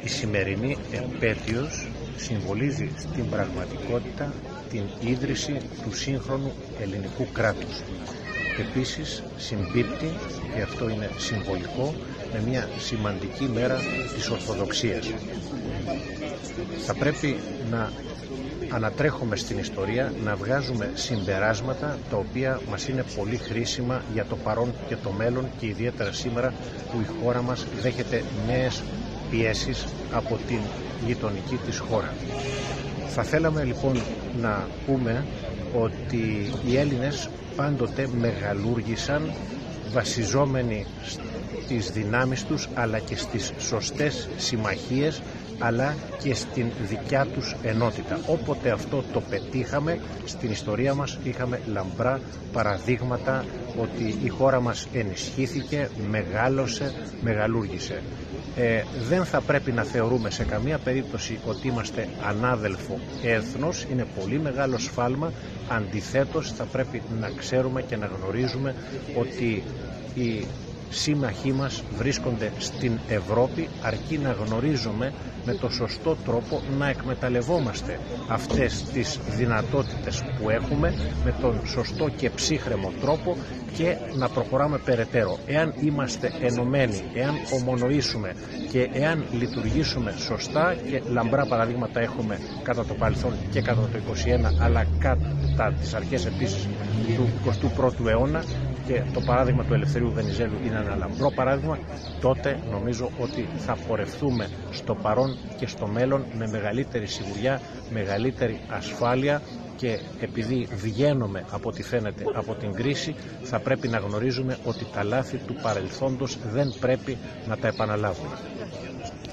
Η σημερινή επέτειος συμβολίζει στην πραγματικότητα την ίδρυση του σύγχρονου ελληνικού κράτους. Επίσης συμπίπτει, και αυτό είναι συμβολικό, με μια σημαντική μέρα της Ορθοδοξίας. Θα πρέπει να ανατρέχουμε στην ιστορία, να βγάζουμε συμπεράσματα τα οποία μας είναι πολύ χρήσιμα για το παρόν και το μέλλον, και ιδιαίτερα σήμερα που η χώρα μας δέχεται νέες πιέσεις από την γειτονική της χώρα. Θα θέλαμε λοιπόν να πούμε ότι οι Έλληνες πάντοτε μεγαλούργησαν βασιζόμενοι στις δυνάμεις τους, αλλά και στις σωστές συμμαχίες, αλλά και στην δικιά τους ενότητα. Όποτε αυτό το πετύχαμε στην ιστορία μας, είχαμε λαμπρά παραδείγματα ότι η χώρα μας ενισχύθηκε, μεγάλωσε, μεγαλούργησε. Δεν θα πρέπει να θεωρούμε σε καμία περίπτωση ότι είμαστε ανάδελφο έθνος, είναι πολύ μεγάλο σφάλμα. Αντιθέτως, θα πρέπει να ξέρουμε και να γνωρίζουμε ότι οι σύμμαχοί μας βρίσκονται στην Ευρώπη, αρκεί να γνωρίζουμε με το σωστό τρόπο να εκμεταλλευόμαστε αυτές τις δυνατότητες που έχουμε με τον σωστό και ψύχρεμο τρόπο και να προχωράμε περαιτέρω. Εάν είμαστε ενωμένοι, εάν ομονοήσουμε και εάν λειτουργήσουμε σωστά, και λαμπρά παραδείγματα έχουμε κατά το παρελθόν και κατά το 21, αλλά κατά τις αρχές επίσης του 21ου αιώνα, και το παράδειγμα του Ελευθερίου Βενιζέλου είναι ένα λαμπρό παράδειγμα, τότε νομίζω ότι θα πορευτούμε στο παρόν και στο μέλλον με μεγαλύτερη σιγουριά, μεγαλύτερη ασφάλεια, και επειδή βγαίνουμε από ό,τι φαίνεται από την κρίση, θα πρέπει να γνωρίζουμε ότι τα λάθη του παρελθόντος δεν πρέπει να τα επαναλάβουμε.